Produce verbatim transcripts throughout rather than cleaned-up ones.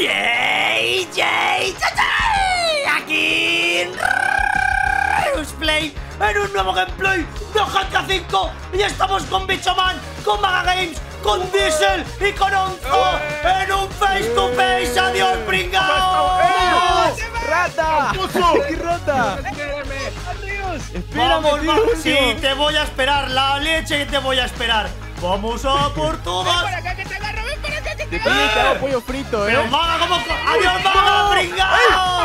¡Yay! ¡Yay! ¡Yay! Aquí en Reusplay, en un nuevo gameplay de G T A cinco. Y estamos con Bichoman, con Maga Games, con Diesel y con Onzo en un face to face. ¡Adiós, pringao! ¡Rata! ¡Qué rata! Vamos, Espérame, vamos. tío. Sí, te voy a esperar, la leche que te voy a esperar. Vamos a por todas. Ven para acá que te agarro, ven para acá que te Te agarro. pillo, te hago pollo frito, Pero eh. Maga, ¿cómo? ¡Adiós, Maga, pringao!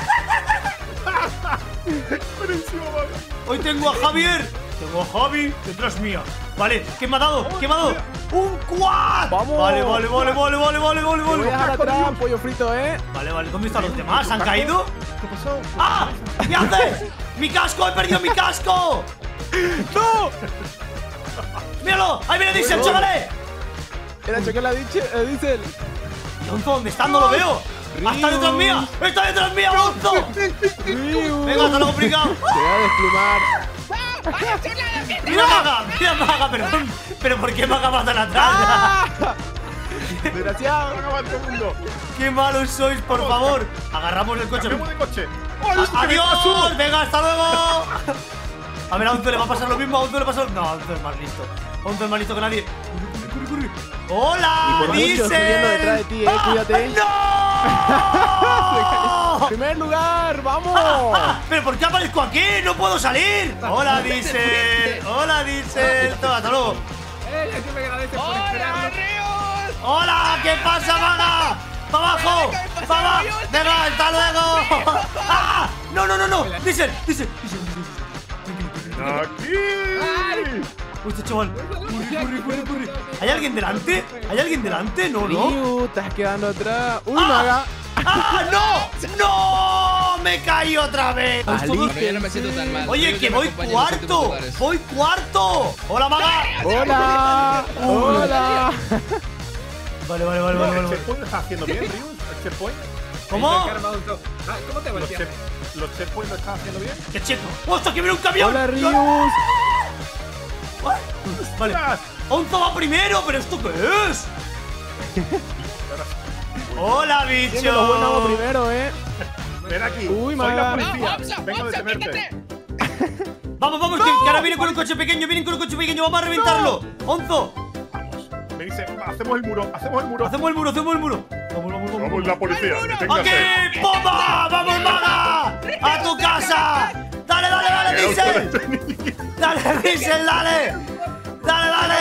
Hoy tengo a Javier. Tengo a Javi detrás mía. Vale, ¿qué me ha dado? ¿Qué me ha dado? ¡Un quad! Vamos. Vale, vale, vale, vale, vale, vale, vale, Te voy a vale. dejar atrás, pollo frito, eh. Vale, vale, ¿dónde están los demás? ¿Han caído? ¿Qué pasó? ¡Ah! ¿Qué haces? ¡Mi casco! ¡He perdido mi casco! ¡No! ¡Míralo! ¡Ahí viene Diesel, chavales! Era choque la dice, eh, Diesel. ¡Onzo, ¿dónde está? ¡No lo veo! ¡Está detrás mía! ¡Está detrás mía, Onzo! Riu. Venga, hasta luego, pringao. Te voy a desplumar. ¡Mira, Maga! ¡Mira, Maga! Perdón. ¿Pero por qué Maga va tan atrás? Desgraciado. Acaba el segundo. ¡Qué malos sois, por favor! Agarramos el coche. Cambiamos de coche. A- ¡Adiós! ¡Venga, hasta luego! A ver, a Onzo le va a pasar lo mismo. A Onzo le pasa lo... No, Onzo es más listo. Onzo es más listo que nadie. ¡Corre, corre, corre! ¡Hola! Y por mucho ¡Diesel! estoy viendo detrás de ti, eh, cuídate. ¡No! ¡Primer lugar! ¡Vamos! Ah, ¿pero por qué aparezco aquí? ¡No puedo salir! ¡Hola, Diesel! ¡Hola, Diesel! Toma, hasta luego. ¡Hola, Reus! ¡Hola! ¿Qué pasa, Maga? ¡Para abajo! ¡Para abajo! ¡Venga, hasta luego! ¡Ah! ¡No, no, no, no! ¡Diesel! ¡Diesel! ¡Diesel! Aquí. ¡Uy, este chaval! ¡Corre, corre, corre, corre! ¿Hay alguien delante? ¿Hay alguien delante? No, no. Riu, estás quedando atrás. ¡Uy, ¡Ah! Maga! ¡Ah, no! ¡No! ¡Me caí otra vez! Ali. Bueno, yo no me siento tan mal. Oye, Yo que me voy acompaño en los cuarto. últimos lugares. Voy cuarto. Hola, Maga. ¡Hola! ¡Hola! Vale, vale, vale, No, vale, el vale. checkpoint lo está haciendo bien, Rius. El checkpoint. ¿Cómo? ¿Cómo te Los, volteas? check, los checkpoints lo están haciendo bien. ¡Qué checo! ¡Hostia, que viene un camión! ¡Hola, Rius! Vale. Onzo va primero, ¿pero esto qué es? ¡Hola, Tiene bicho! los buenos primero, eh. Ven aquí. Uy, Soy la Maga. policía. Onzo, Vengo a Onzo, detenerte. quítate. Vamos, vamos, que, que ahora viene con un coche pequeño, vienen con un coche pequeño, vamos a reventarlo. Onzo, Me dice, hacemos el muro, hacemos el muro. hacemos el muro, hacemos el muro. Vamos, vamos, vamos. Vamos la policía. Deténgase. ¡Aquí! ¡Pomba! ¡Vamos, Maga! ¡A tu casa! ¡Dale, dale, dale, Diesel! ¡Dale, Diesel, dale! ¡Dale, dale!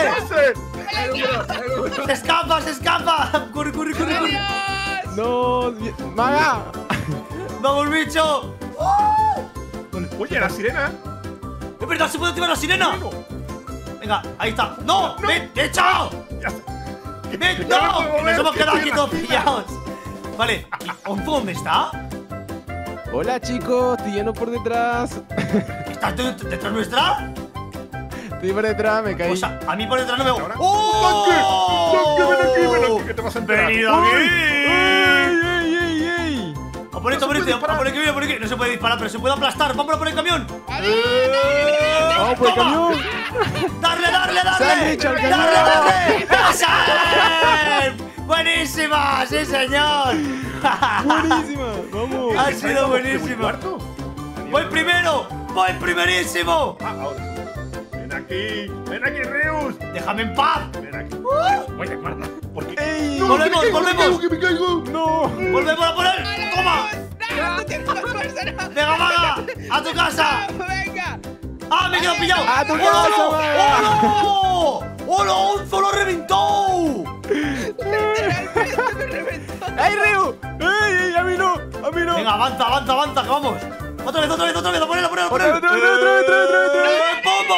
¡Se escapa, se escapa! ¡Corre, corre, corre, corre! No, Maga. ¡Vamos, bicho! Oye, la sirena. ¡Es verdad, se puede activar la sirena! Venga, ahí está. ¡No! ¡Me he echado! Ya está. ¡Me Que ya no! puedo ¡Que nos ver, hemos que quedado estoy aquí en todos la fila. pillados! Vale, ¿y Onzo dónde está? Hola, chicos. Estoy lleno por detrás. ¿Estás tú detrás nuestra? Estoy por detrás, me caí. O sea, a mí por detrás no me... Ahora, ¡Oh! ¡Un tanque! ¡Un tanque! ¡Ven aquí, ven aquí, que te vas a enterar! ¡Venido ¡Ey, aquí! ey, ey, ey! A por esto, a por esto, a por el que viene, a por el que... No se puede disparar, pero se puede aplastar. ¡Vamos a por el camión! ¡Vamos por el ¡Toma! camión! ¡Darle, darle, darle! ¡Sándwich al ¡Darle, camión! darle! ¡Esa! ¡Buenísima! ¡Sí, señor! ¡Buenísima! ¡Vamos! Ha sido buenísimo. ¿Cuarto? ¡Voy primero! ¡Voy primerísimo! Ah, ahora. Ven aquí. Ven aquí, Reus. ¡Déjame en paz! Ven aquí. Oye, guarda. ¿Por qué? ¡Ey! ¡Volvemos, volvemos! ¡Que me caigo! ¡No! ¡Volvemos a por él! ¡Toma! ¡No, no tienes más fuerza! ¡No! ¡Venga, Maga! ¡A tu casa! ¡No, venga! ¡Ah, me he quedado pillado! ¡A tu ¡Oh, casa, no! Maga! ¡Oh, no! ¡Oh, no! ¡Onzo lo reventó! Literalmente me reventó. ¡Ey, Riu! ¡Ey, ey! ¡A mí no! ¡A mí no! Venga, avanza, avanza, avanza, que vamos. Otra vez, otra vez, otra vez, a ponerlo, a ponerlo, a ¡Otra vez, ponerlo. otra vez, otra vez, otra vez, otra vez, otra vez! ¡Eh, ¡Vamos!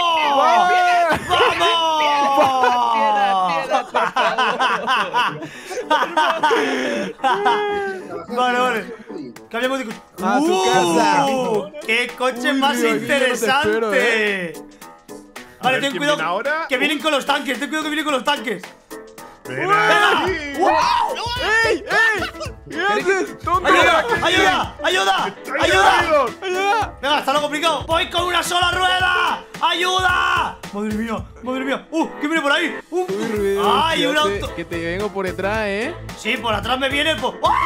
¡Vamos! Vale, vale. Cambiamos de coche. A su casa. ¡Uh! ¡Qué coche Uy, más Dios, aquí ya no te espero, interesante! A Vale, ver ten quién cuidado. viene ahora. Que vienen con los tanques, ten cuidado que vienen con los tanques. Ven ¡Venga! aquí. ¡Wow! ¡Ey, ey! ¿Qué haces? ¡Tonto! ¡Ayuda! ¡Ayuda! ¡Ayuda! ¡Estáis ¡Ayuda! caídos! ¡Ayuda! Venga, está lo complicado. Voy con una sola rueda. ¡Ayuda! Madre mía, madre mía. ¡Uh! ¿Qué viene por ahí? ¡Uh! Uy, Ruiz, ¡Ay, un fíjate auto! que te vengo por detrás, ¿eh? Sí, por atrás me viene el... po- ¡Oh!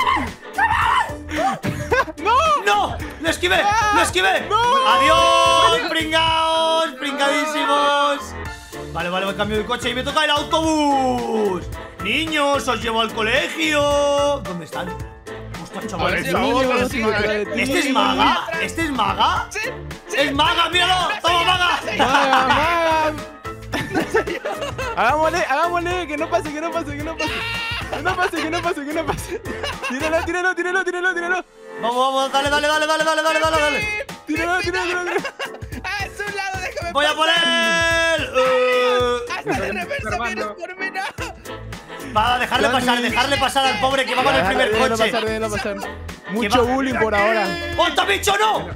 ¡No! ¡No! ¡Lo esquivé! ¡Lo esquivé! ¡No! ¡Adiós! ¡Pringaos! ¡Pringadísimos! Vale, vale, voy cambio de coche y me toca el autobús. Niños, os llevo al colegio. ¿Dónde están? Ostras, A chavales. ver, Esa Niños, otra, sí, sí, detrás de ti. ¿Este es maga? ¿Este es maga? Sí, sí. ¡Es maga! ¡Míralo! ¡Toma, maga! ¡Maga, maga! Hagámosle, hagámosle, que no pase, que no pase, que no pase. Que no pase, que no pase, que no pase. Tíralo, tíralo, tíralo, tíralo, tíralo. Vamos, vamos, dale, dale, dale, dale, dale, dale, dale, dale. Tíralo, tíralo, tíralo. ¡Ah, es un lado! ¡Déjame Voy a por pasar! él. Eh, ¡Hasta de reversa vienes por mí! ¡No! Va a dejarle pasar, dejarle pasar al pobre que va con el primer Déjalo coche. pasar, déjalo pasar. va- Mucho bullying por ahora. ¡Otro bicho, no!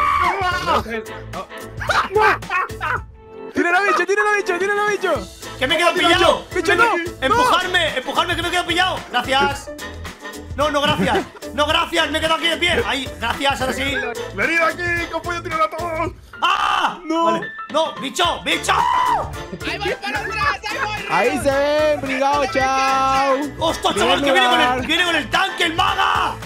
Tíralo, bicho, tíralo, bicho, tíralo, bicho. ¡Que me he quedado pillado! bicho, Me- no, ¡Empujarme! ¡Empujarme, que me he quedado pillado! ¡Gracias! No, no, gracias. No, gracias, me he quedado aquí de pie. Ahí, gracias, ahora sí. ¡Venid aquí! ¡Que os voy a tirar a todos! ¡Ah! No. Vale. No, bicho, bicho. ¡Ahí voy para atrás! ¡Ahí voy! Ahí se ven, brigado, chao. ¡Ostras, chaval, que viene con lugar. el, viene con el tanque, el maga!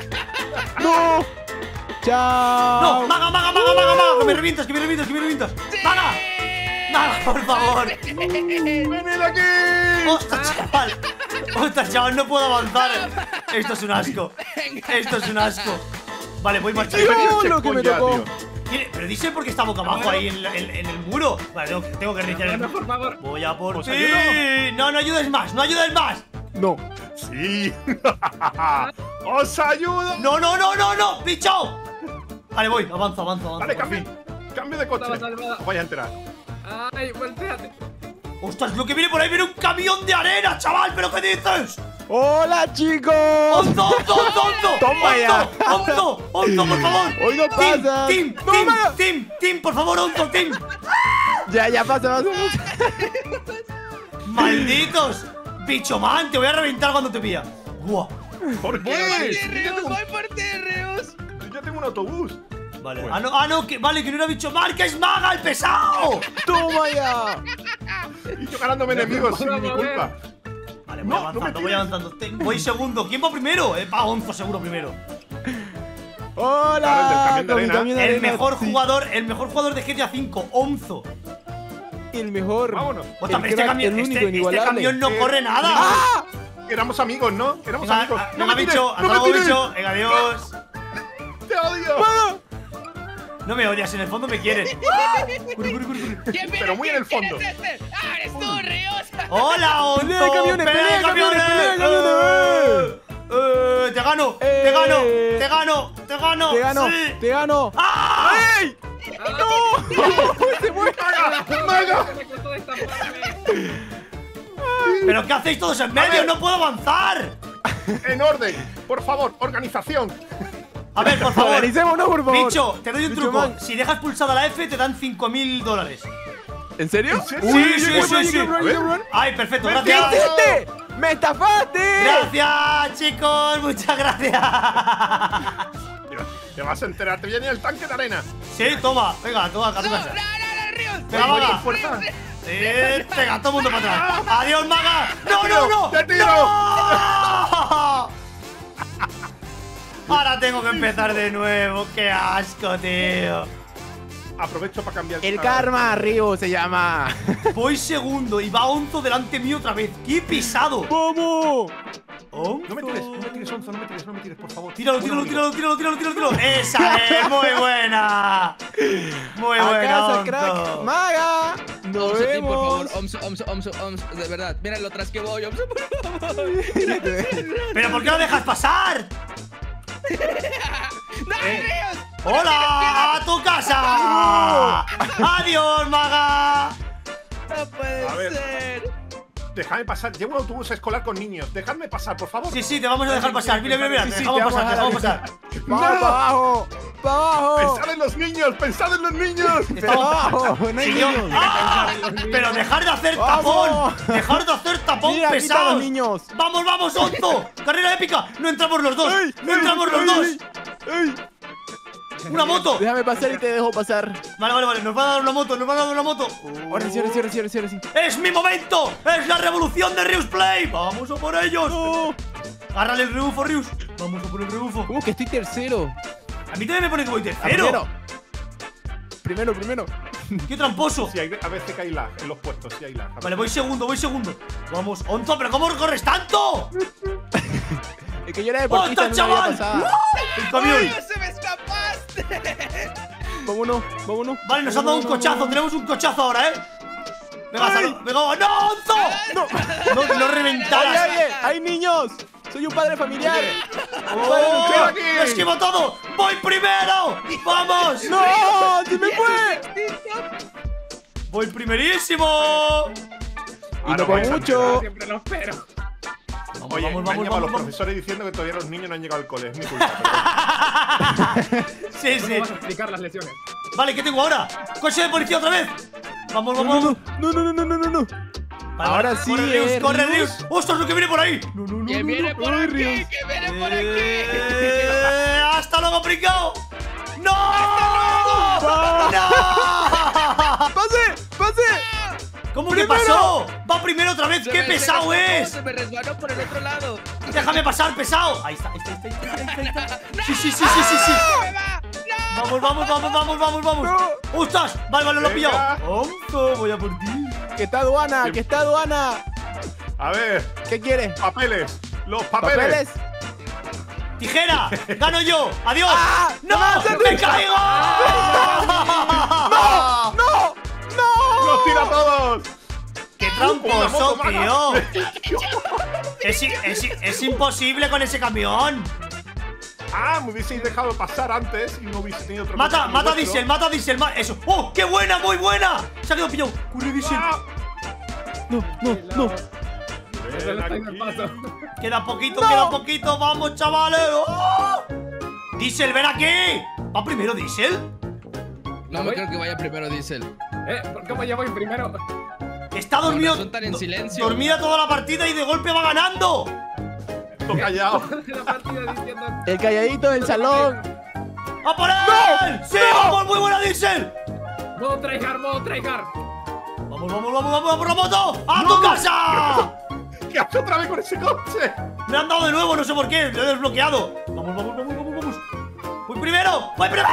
No. Chao. No, maga, maga, maga, maga, maga. Que me revientas, que me revientas, que me revientas. ¡Maga! ¡Maga, por favor! ¡Venid aquí! ¡Ostras, chaval! ¡Ostras, chaval, no puedo avanzar! Esto es un asco. Esto es un asco. Vale, voy marchando. Dios, lo que me Ya, tocó. tío. Tiene- Pero dice por qué está boca abajo ahí en, la- en- en el muro. Vale, tengo, que- tengo que reiniciar el Bueno, por favor. Voy a por ¿Os ti. ayudo? No, no ayudes más, no ayudes más. No. ¡Sí! ¡Os ayudo! No, no, no, no, no, bicho. Vale, voy, avanzo, avanzo, avanzo. Vale, por cambio. fin. Cambio de coche. Vale, vale, vale. Os vais a enterar. ¡Ay, volteate! Ostras, lo que viene por ahí viene un camión de arena, chaval. ¿Pero qué dices? Hola, chicos. ¡Onzo, onzo, onzo, onzo! Toma ya. ¡Onzo, onzo, por favor! Hoy no Tim, pasa. Tim, No, Tim, maga. Tim, Tim, por favor, onzo, Tim. Ya, ya pasa, pasa, pasa. ¡Malditos! ¡Bicho man! Te voy a reventar cuando te pilla. ¡Buah! ¿Por ¡Voy por qué? ti, Rius! ¡Voy por ti, Rius! Yo ya tengo un autobús. Vale. Bueno. Ah, no, ah, no, que, vale, que no era bicho man, que es maga, el pesado. Toma ya. Y yo ganándome enemigos sin mi Vamos a ver. culpa. Vale, voy No, no avanzando, me voy tires. avanzando. Te- Voy segundo. ¿Quién va primero? Eh, va Onzo seguro primero. Hola. Claro, el del camión de con mi arena. camión de El arena, mejor sí. jugador, el mejor jugador de G T A cinco, Onzo. El mejor. Vámonos. Otra, El pero este crack, camión, el único, este, este inigualable. camión no Eh, corre nada. ¡Ah! Éramos amigos, ¿no? Éramos Venga, amigos. ah, ¡No venga, me tires! bicho, hasta ¡No me luego, tires! bicho. Venga, adiós. ¡Te odio! ¡Maga! No me odias, en el fondo me quieres. Corre, corre, corre, corre. ¿Quién viene Pero muy en el aquí? ¿Quién fondo. es este? ¡Ah, eres tú, Rius! ¡Hola, Onzo! Pelea de camiones, ¡Pelea pelea de camiones, pelea de camiones. ¡Eh! ¡Eh! ¡Te gano! ¡Te Eh. gano! ¡Te gano! ¡Te gano! Te gano, ¡Sí! te gano. ¡Ah! ¡Ey! ¡No! ¡Se fue! ¡Maga! Me costó destaparme. ¿Pero qué hacéis todos en medio? ver. ¡No puedo avanzar! En orden. Por favor, organización. A ver, por favor. Organicémonos, por favor. Bicho, te doy un Bicho truco. man. Si dejas pulsada la F, te dan cinco mil dólares. ¿En serio? ¿En serio? Uy, Sí, sí, yo sí, quiero sí. run, yo quiero run, yo quiero run. Ay, perfecto, ¿Qué ¿Qué gracias. hiciste? ¡Me estafaste! Gracias, chicos, muchas gracias. Te vas a enterar. Te viene el tanque de arena. Sí, toma, venga, toma, a tu ¡No, no, casa. no, no, Rius! Venga, Voy vaga. con fuerza. Sí, venga, todo el mundo para atrás. Adiós, maga. No, no, no. ¡Te tiro! ¡No! Ahora tengo que empezar de nuevo. Qué asco, tío. Aprovecho para cambiar. El ah, karma, Río se llama. Voy segundo y va Onzo delante mío otra vez. ¡Qué pisado! ¿Cómo? Onzo. No me tires, no me tires, Onzo, no me tires, no me tires, por favor. Tíralo, tíralo, Bueno, tíralo, tíralo, tíralo, tíralo, tíralo. ¡Esa es! ¡Muy buena! Muy A buena, casa, crack. Onzo. Maga. Nos Omso, Tim, por favor, vemos. Omso, Omso, Omso, Omso, de verdad, mira lo atrás que voy, Omso, por favor. ¿Pero por qué lo dejas pasar? ¡No, Rius! ¡Hola! ¡A tu casa! ¡Adiós, maga! ¡No puede A ver. ser! Dejadme pasar. Llevo un autobús escolar con niños. Dejadme pasar, por favor. Sí, sí, te vamos a dejar pasar. Mira, mira, mira. Sí, Te sí, dejamos te pasar, te vamos a dejamos dejar pasar. Vamos para abajo. ¡Para abajo! ¡Pensad en los niños! ¡Pensad en los niños! ¡Para abajo! ¡No hay Y yo- niños! ¡Ah! Pero dejar de hacer ¡Vamos! tapón. Dejar de hacer tapón, Mira, aquí están pesados. los niños. Vamos, vamos, Onzo. Carrera épica. No entramos los dos. ¡Ay! No entramos ¡Ay! los dos. ¡Ay! Una moto. Déjame pasar y te dejo pasar. Vale, vale, vale. Nos va a dar una moto. Nos va a dar una moto. Ahora sí, ahora sí, ahora sí, ahora sí, ahora sí. ¡Es mi momento! ¡Es la revolución de Rius Play! ¡Vamos a por ellos! No. ¡Agárrale el rebufo, Rius! ¡Vamos a por el rebufo! ¿Cómo que estoy tercero? A mí también me pone que voy Ah, tercero. Primero, primero. primero. ¡Qué tramposo! Sí, hay, a veces que hay lag en los puestos, sí hay lag. Vale, voy segundo, voy segundo. Vamos, Onzo, ¿pero cómo corres tanto? Es que yo era deportista ¡Hostia, en una vida chaval! pasada. ¡El camión! ¡No se me escapaste! Vámonos, vámonos. Vale, nos han dado un cochazo. Tenemos un cochazo ahora, ¿eh? Venga, ¡Ay! sal- venga, ¡no, Onzo! No. No, no ¡Ay, reventaras. ay, ay! ¡Hay niños! ¡Soy un padre familiar! ¡Oh! aquí! ¡Esquivo todo! ¡Voy primero! ¡Vamos! ¡No! ¡Se me fue! ¡Voy primerísimo! Y no por mucho. Siempre lo espero. Vamos, Oye, vamos, me han vamos, llamado vamos, los vamos. profesores diciendo que todavía los niños no han llegado al cole. Es mi culpa. Sí, sí. Vamos a explicar las lesiones. Vale, ¿qué tengo ahora? ¡Coche de policía otra vez! Vamos, No, vamos, no, vamos. no, no, no, no, no, no. Vale, Ahora vale, sí, corre, Rius, eh, corre, Rius. Rius. ¡Ostras, lo que viene por ahí! No, no, no, ¡Que no, viene no. por Ay, aquí! Rius. ¡Que viene por aquí! Eh, ¡Hasta luego, pringao! ¡No! ¡Va! ¡No! ¡Pase! ¡Pase! ¿Cómo que ¡Primero! pasó? ¡Va primero otra vez! Se ¡Qué me- se me pesado escapó, es! Se me resbaló por el otro lado. ¡Déjame pasar, pesado! Ahí está, ahí está, ahí está, ahí está, ahí está, ahí está. Sí, sí, sí, sí, sí, sí. ¡Me va! ¡No! Vamos, vamos, vamos, vamos, vamos, vamos. No. ¡Ostras! Vale, vale, lo he Venga. pillado. Onzo, voy a por ti. ¡Que está aduana! ¡Que está aduana! A ver, ¿Qué quieres? papeles. Los papeles. ¿Papeles? ¡Tijera! ¡Gano yo! ¡Adiós! ¡Ah! ¡No! ¡No, ¡Me caigo! ¡No! ¡No! ¡No! ¡Los tira a todos! ¡Qué Una tramposo, moto, tío! mano. Es, i- es, i- es imposible con ese camión. Ah, me hubieseis dejado pasar antes y no hubiese tenido otro Mata, coche mata a vuestro. Diesel, mata a Diesel, ma- eso. ¡Oh, qué buena, muy buena! Se ha quedado pillado. ¡Corre, Diesel! Ah, No, no, no. Eso lo está en el aquí. paso. Queda poquito, No. queda poquito. ¡Vamos, chavales! ¡Oh! ¡Diesel, ven aquí! ¿Va primero Diesel? No me creo que vaya primero Diesel. ¿Eh? ¿Cómo ya voy primero? Está dormido. razón tan en do- silencio. Dormida toda la partida y de golpe va ganando. Todo callado. La partida diciendo. El calladito del salón. ¡A por él! ¡No! ¡Sí, ¡No! vamos! ¡Muy buena, Diesel! Modo tryhard, modo tryhard. ¡Vamos, vamos, vamos, vamos! ¡A por la moto! ¡A tu casa! ¿Qué haces otra vez con ese coche? Me han dado de nuevo, no sé por qué. Lo he desbloqueado. Vamos, vamos, vamos, vamos, vamos. ¡Voy primero! ¡Voy primero!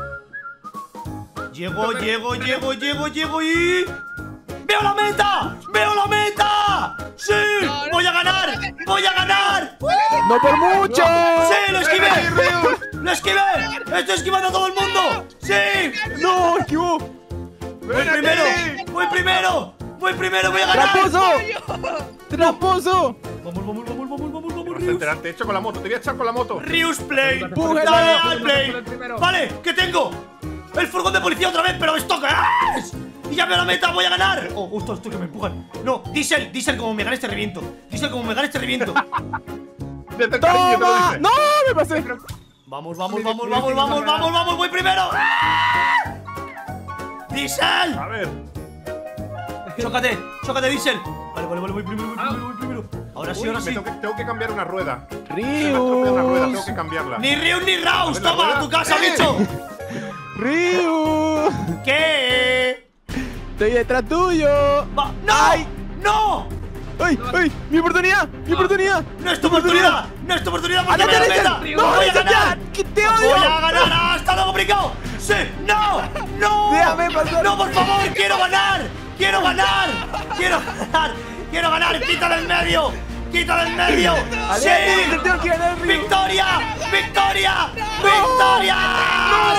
Llego, llego, llego, llego, llego y... ¡Veo la meta! ¡Veo la meta! ¡Sí! No, no, ¡Voy a ganar! ¡Voy a ganar! ¡No por mucho! ¡Sí! ¡Lo esquivé! Ven aquí, Rius. ¡Lo esquivé! ¡Estoy esquivando a todo el mundo! ¡Sí! ¡No! ¡Esquivó! ¡Voy Ven primero! aquí. ¡Voy primero! ¡Voy primero! ¡Voy a ganar! ¡Tramposo! ¡Tramposo! ¡Vamos, vamos, vamos, vamos, vamos, vamos, Vas a Rius! enterarte, te he hecho con la moto. Te voy a echar con la moto. Rius Play. Empújalo. Dale al Play. El primero. Vale, ¿qué tengo? El furgón de policía otra vez, pero esto qué es. Y ya veo la meta, voy a ganar. Oh, justo esto que me empujan. No, Diesel, Diesel, como me ganes te reviento. Diesel, como me ganes te reviento. Desde el cariño te lo ¡Toma! dice. ¡No! ¡Me pasé! Vamos, vamos, vamos, vamos, vamos, vamos, vamos, voy primero. ¡Ah! Diesel. A ver. Chócate, chócate, Diesel. Vale, vale, vale, voy primero, voy primero, voy primero. Ahora sí, Uy, ahora me sí. tengo, que, tengo que cambiar una rueda. Se me ha estropeado una rueda, tengo ¡Rius! que cambiarla. Ni Rius ni Raus, A ver, la toma a rueda. tu casa, ¡Eh! bicho. ¡Rius! ¿Qué? ¡Estoy detrás tuyo! Va- ¡No! ¡Ay! ¡No! ¡Ay! ¡Ay! ¡Mi oportunidad! ¡Mi oportunidad! ¡No es tu oportunidad! ¡No es tu oportunidad porque ¡Ándate, me da Diesel! meta! ¡No, ¡Voy a Diesel, ya! ganar! ¡Que te ¡Voy odio! a ganar! ¡Hasta luego, brincao! ¡Sí! ¡No! ¡No! Déjame pasar. ¡No, por favor! ¡Quiero ganar! ¡Quiero ganar! ¡Quiero ganar! ¡Quiero ganar! ¡Quítalo en medio! ¡Quítalo en medio! ¡Sí! ¡Aléjate, que tengo que ganar, Rius! ¡Victoria! ¡Victoria! ¡Victoria!